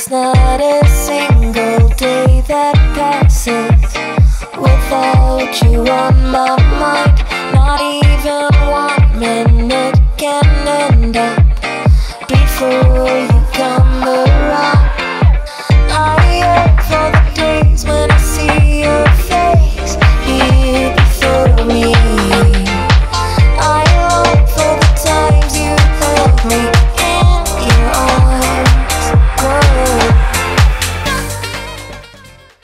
There's not a single day that passes without you on my mind. Not even 1 minute can end up before